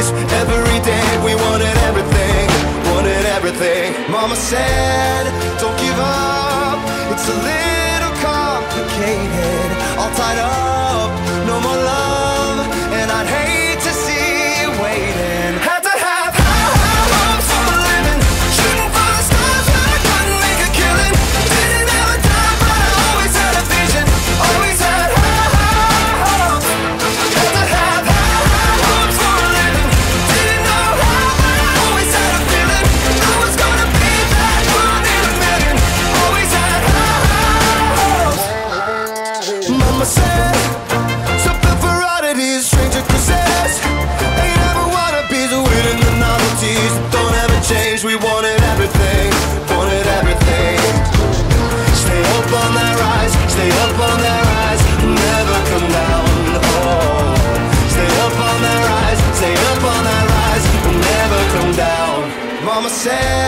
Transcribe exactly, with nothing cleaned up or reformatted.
dreams. Every day we wanted everything, wanted everything. Mama said, don't give up, it's a little complicated. All tied up, no more love, and I'd hate to see you waiting. Had to have high, high hopes for a living, shooting for the stars when I couldn't make a killing. Didn't have a dime, but I always had a vision, always had high, high hopes. Had to have high, high hopes for a living, didn't know how, but I always had a feeling I was gonna be that one in a million. Always had high, high hopes. Mama said, something for oddities, stranger kisses. Ain't ever wannabes, waiting the novelties that don't ever change. We wanted everything, wanted everything. Stay up on that rise, stay up on that rise, never come down. Oh, stay up on that rise, stay up on that rise, never come down. Mama said